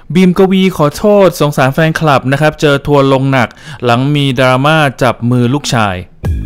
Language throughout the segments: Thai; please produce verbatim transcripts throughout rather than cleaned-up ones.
บีมกวีขอโทษสงสารแฟนคลับนะครับเจอทัวร์ลงหนักหลังมีดราม่าจับมือลูกชาย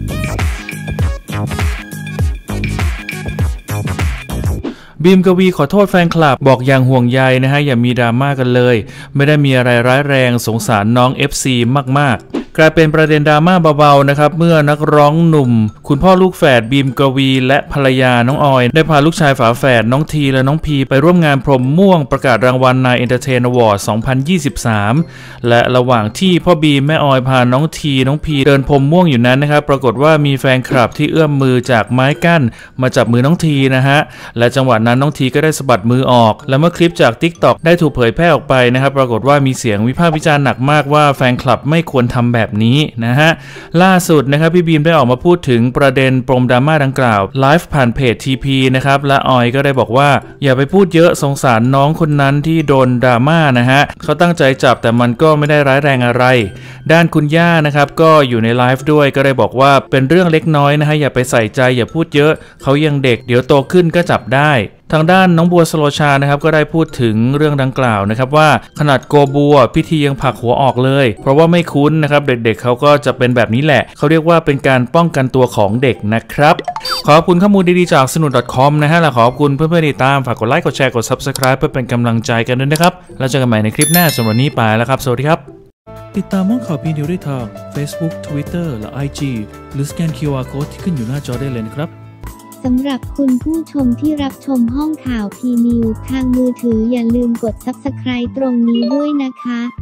บีมกวีขอโทษแฟนคลับบอกอย่างห่วงใยนะฮะอย่ามีดราม่ากันเลยไม่ได้มีอะไรร้ายแรงสงสารน้อง เอฟ ซี มากๆกลายเป็นประเด็นดราม่าเบาๆนะครับเมื่อนักร้องหนุ่มคุณพ่อลูกแฝดบีมกวีและภรรยาน้องออยได้พาลูกชายฝาแฝดน้องทีและน้องพีไปร่วมงานพรมม่วงประกาศรางวัลนายเอนเตอร์เทนอวอร์ด สองพันยี่สิบสาม และระหว่างที่พ่อบีมแม่ออยพาน้องทีน้องพีเดินพรมม่วงอยู่นั้นนะครับปรากฏว่ามีแฟนคลับที่เอื้อมมือจากไม้กั้นมาจับมือน้องทีนะฮะและจังหวะนั้นน้องทีก็ได้สะบัดมือออกและเมื่อคลิปจาก ติ๊กต็อก ได้ถูกเผยแพร่ออกไปนะครับปรากฏว่ามีเสียงวิพากษ์วิจารณ์หนักมากว่าแฟนคลับไม่ควรทำแบบนี้นะฮะล่าสุดนะครับพี่บีมได้ออกมาพูดถึงประเด็นปมดราม่าดังกล่าวไลฟ์ผ่านเพจ ที พี นะครับและออยก็ได้บอกว่าอย่าไปพูดเยอะสงสารน้องคนนั้นที่โดนดราม่านะฮะเขาตั้งใจจับแต่มันก็ไม่ได้ร้ายแรงอะไรด้านคุณย่านะครับก็อยู่ในไลฟ์ด้วยก็ได้บอกว่าเป็นเรื่องเล็กน้อยนะฮะอย่าไปใส่ใจอย่าพูดเยอะเขายังเด็กเดี๋ยวโตขึ้นก็จับได้ทางด้านน้องบัวสโลชานะครับก็ได้พูดถึงเรื่องดังกล่าวนะครับว่าขนาดโกบัวพิธียังผลักหัวออกเลยเพราะว่าไม่คุ้นนะครับเด็กๆ เ, เขาก็จะเป็นแบบนี้แหละเขาเรียกว่าเป็นการป้องกันตัวของเด็กนะครับขอบคุณข้อมูลดีๆจากสนุด .com นะฮะและขอบคุณเพื่อนๆที่ตามฝากกดไลค์กดแชร์กด ซับสไครบ์ เพื่อเป็นกำลังใจกันด้วยนะครับแล้วเจอกันใหม่ในคลิปหน้าสำหรับวันนี้ไปแล้วครับสวัสดีครับติดตามห้องข่าวพีนิวได้ทาง Facebook Twitter และ ไอ จี หรือสแกน คิว อาร์ Code ที่ขึ้นอยู่หน้าจอได้เลยนะครับสำหรับคุณผู้ชมที่รับชมห้องข่าวพีนิวทางมือถืออย่าลืมกด ซับสไครบ์ ตรงนี้ด้วยนะคะ